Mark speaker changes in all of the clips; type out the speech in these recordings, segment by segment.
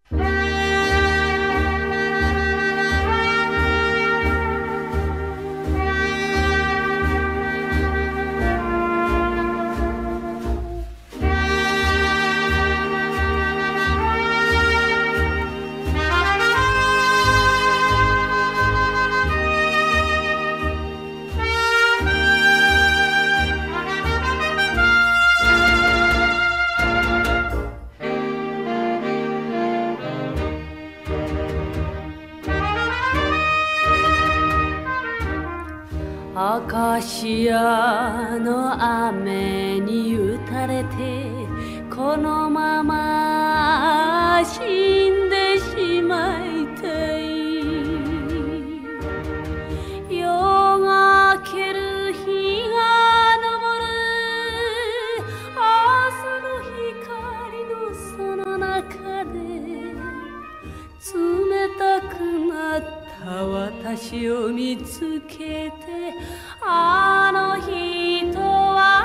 Speaker 1: アカシアの雨に打たれてこのまま死んでしまいたい。夜が明ける日が昇る朝の光のその中で冷たくなった私を見つけてあの人は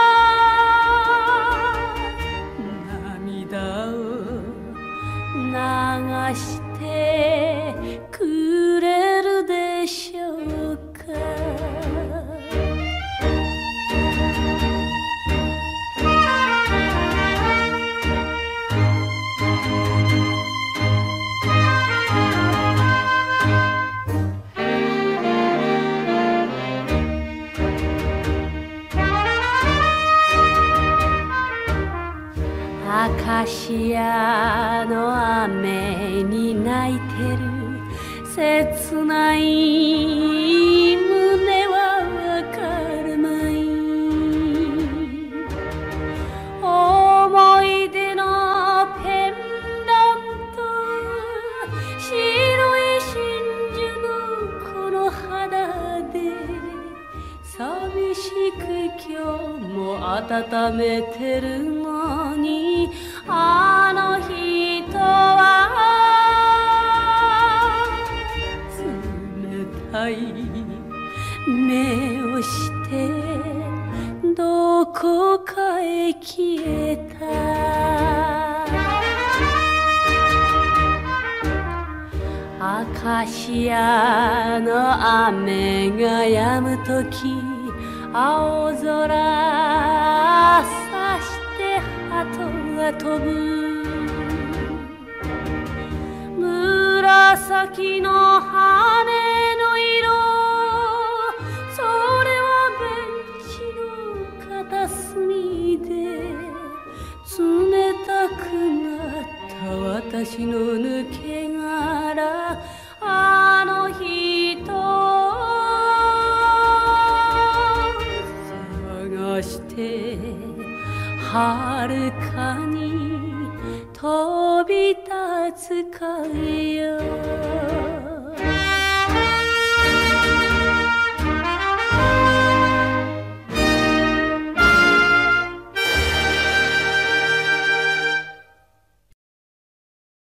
Speaker 1: 涙を流してくれるでしょうか。アカシアの雨に泣いてる切ない胸はわからない。思い出のペンダント白い真珠のこの肌で寂しく今日も温めてるのにあの人は冷たい目をしてどこかへ消えた。アカシアの雨が止むとき青空さして鳩が飛ぶ。紫の羽の色それはベンチの片隅で冷たくなった私の抜け殻あの人探して遥かに飛び立つかよ。